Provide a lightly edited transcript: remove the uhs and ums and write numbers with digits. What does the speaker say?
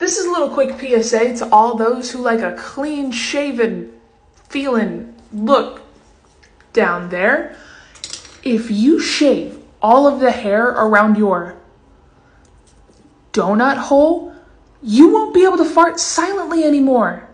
This is a little quick PSA to all those who like a clean shaven feeling look down there. If you shave all of the hair around your donut hole, you won't be able to fart silently anymore.